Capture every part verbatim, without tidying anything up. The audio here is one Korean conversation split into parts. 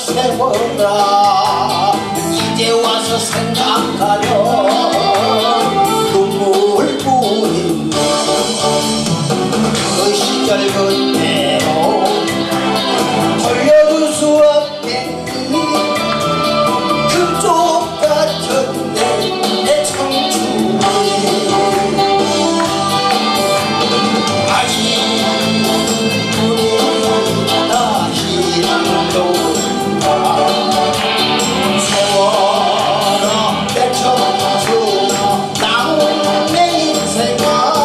세워라. 이제 와서 생각하면 눈물뿐인데 그 시절 그대로 돌려줄 수 없겠니. 금쪽 같은 내 청춘이 아직 우리 다시 돌아온다. 세월아 펼쳐주나 남은 내 인생아.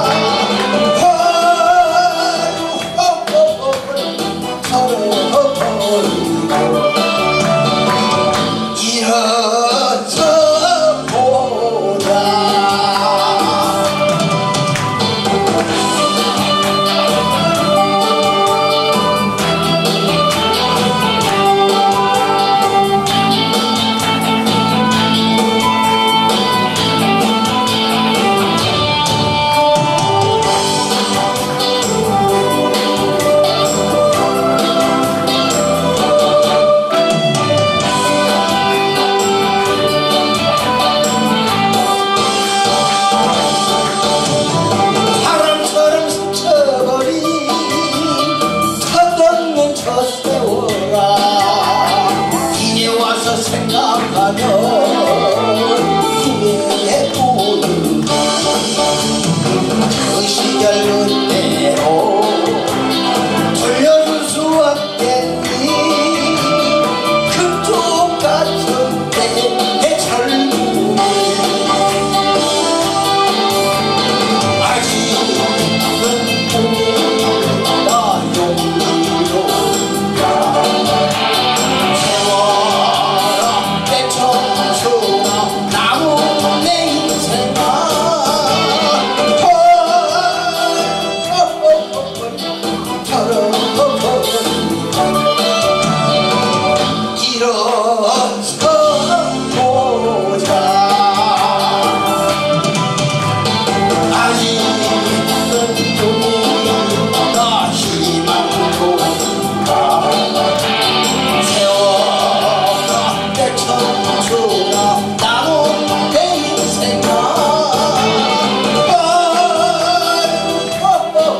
생각하면 후회에 오는 그 시절 그대로 돌려줄 수 없겠니. 금쪽 같은 내 젊음이 아직은 꿈이다 용기로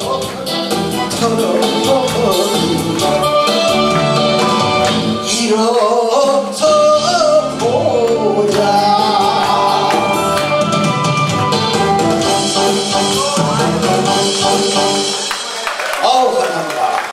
이런